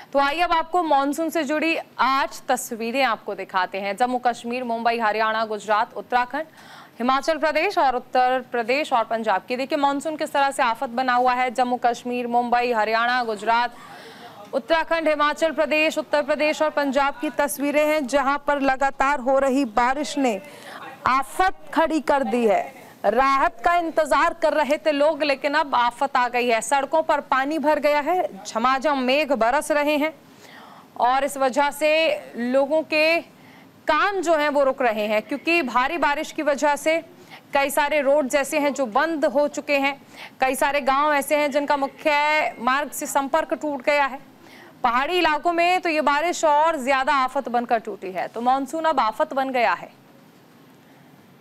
तो आइए अब आपको मानसून से जुड़ी 8 तस्वीरें आपको दिखाते हैं। जम्मू कश्मीर, मुंबई, हरियाणा, गुजरात, उत्तराखंड, हिमाचल प्रदेश और उत्तर प्रदेश और पंजाब की। देखिए मानसून किस तरह से आफत बना हुआ है। जम्मू कश्मीर, मुंबई, हरियाणा, गुजरात, उत्तराखंड, हिमाचल प्रदेश, उत्तर प्रदेश और पंजाब की तस्वीरें हैं, जहां पर लगातार हो रही बारिश ने आफत खड़ी कर दी है। राहत का इंतजार कर रहे थे लोग, लेकिन अब आफत आ गई है। सड़कों पर पानी भर गया है, झमाझम मेघ बरस रहे हैं और इस वजह से लोगों के काम जो हैं वो रुक रहे हैं, क्योंकि भारी बारिश की वजह से कई सारे रोड ऐसे हैं जो बंद हो चुके हैं। कई सारे गांव ऐसे हैं जिनका मुख्य मार्ग से संपर्क टूट गया है। पहाड़ी इलाकों में तो ये बारिश और ज्यादा आफत बनकर टूटी है। तो मानसून अब आफत बन गया है।